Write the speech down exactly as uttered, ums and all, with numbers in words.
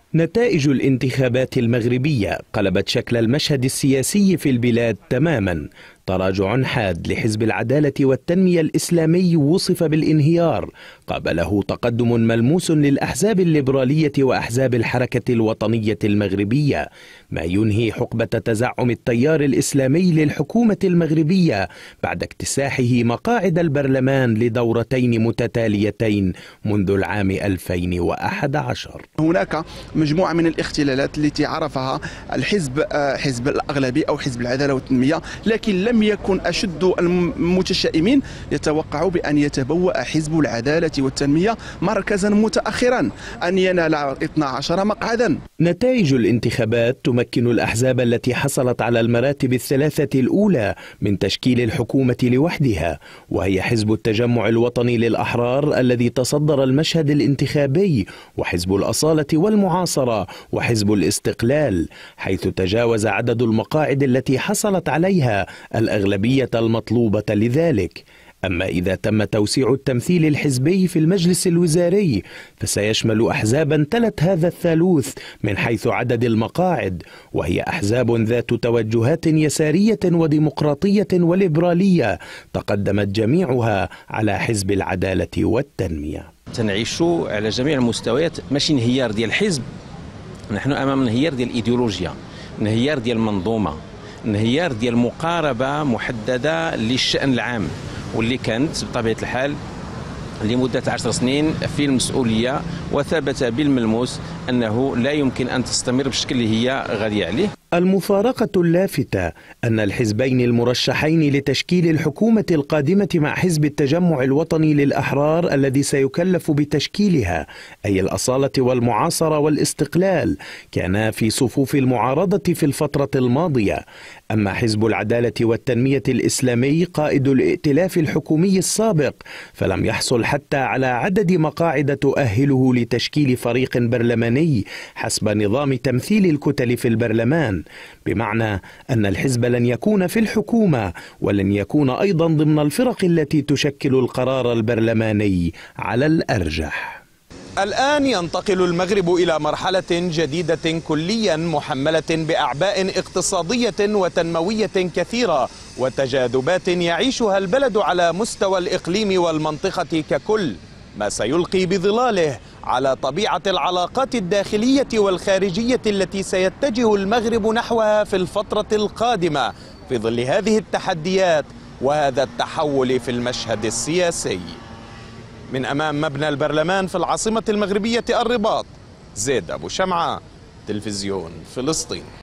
نتائج الانتخابات المغربية قلبت شكل المشهد السياسي في البلاد تماما. تراجع حاد لحزب العدالة والتنمية الإسلامي وصف بالانهيار، قابله تقدم ملموس للأحزاب الليبرالية وأحزاب الحركة الوطنية المغربية، ما ينهي حقبة تزعم التيار الإسلامي للحكومة المغربية بعد اكتساحه مقاعد البرلمان لدورتين متتاليتين منذ العام ألفين وأحد عشر. هناك مجموعة من الاختلالات التي عرفها الحزب حزب الأغلبي أو حزب العدالة والتنمية، لكن لم يكن أشد المتشائمين يتوقع بأن يتبوأ حزب العدالة والتنمية مركزا متأخرا أن ينال اثني عشر مقعدا. نتائج الانتخابات تمكن الأحزاب التي حصلت على المراتب الثلاثة الأولى من تشكيل الحكومة لوحدها، وهي حزب التجمع الوطني للأحرار الذي تصدر المشهد الانتخابي، وحزب الأصالة والمعاصرة، وحزب الاستقلال، حيث تجاوز عدد المقاعد التي حصلت عليها الأغلبية المطلوبة لذلك. أما إذا تم توسيع التمثيل الحزبي في المجلس الوزاري فسيشمل أحزابا تلت هذا الثالوث من حيث عدد المقاعد، وهي أحزاب ذات توجهات يسارية وديمقراطية وليبرالية تقدمت جميعها على حزب العدالة والتنمية. تنعيش على جميع المستويات ماشي انهيار ديال الحزب، نحن أمام انهيار ديال الإيديولوجيا، انهيار ديال المنظومة، انهيار ديال مقاربة محددة للشأن العام، واللي كانت بطبيعة الحال لمدة عشر سنين في المسؤولية، وثبت بالملموس أنه لا يمكن أن تستمر بالشكل اللي هي غادية عليه. المفارقة اللافتة أن الحزبين المرشحين لتشكيل الحكومة القادمة مع حزب التجمع الوطني للأحرار الذي سيكلف بتشكيلها، أي الأصالة والمعاصرة والاستقلال، كانا في صفوف المعارضة في الفترة الماضية. أما حزب العدالة والتنمية الإسلامي قائد الائتلاف الحكومي السابق فلم يحصل حتى على عدد مقاعد تؤهله لتشكيل فريق برلماني حسب نظام تمثيل الكتل في البرلمان، بمعنى أن الحزب لن يكون في الحكومة ولن يكون أيضا ضمن الفرق التي تشكل القرار البرلماني على الأرجح. الآن ينتقل المغرب إلى مرحلة جديدة كليا محملة بأعباء اقتصادية وتنموية كثيرة وتجاذبات يعيشها البلد على مستوى الإقليم والمنطقة ككل، ما سيلقي بظلاله على طبيعة العلاقات الداخلية والخارجية التي سيتجه المغرب نحوها في الفترة القادمة في ظل هذه التحديات وهذا التحول في المشهد السياسي. من أمام مبنى البرلمان في العاصمة المغربية الرباط، زيد أبو شمعة، تلفزيون فلسطين.